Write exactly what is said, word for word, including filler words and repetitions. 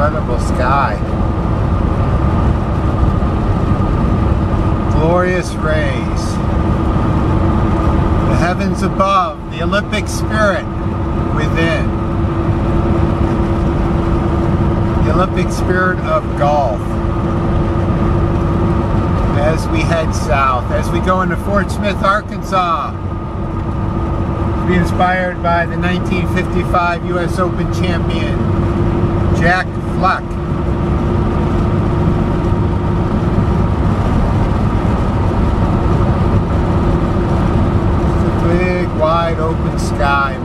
incredible sky. Glorious rays. The heavens above, the Olympic spirit within. The Olympic spirit of golf. As we head south, as we go into Fort Smith, Arkansas, to be inspired by the nineteen fifty-five U S Open champion, Jack Fleck. It's a big, wide open sky.